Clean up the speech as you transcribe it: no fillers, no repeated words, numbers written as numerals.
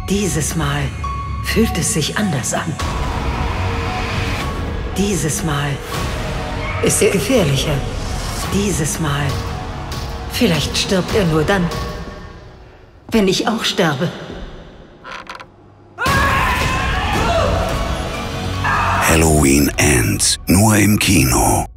Dieses Mal fühlt es sich anders an. Dieses Mal ist er gefährlicher. Dieses Mal. Vielleicht stirbt er nur dann, wenn ich auch sterbe. Halloween Ends. Nur im Kino.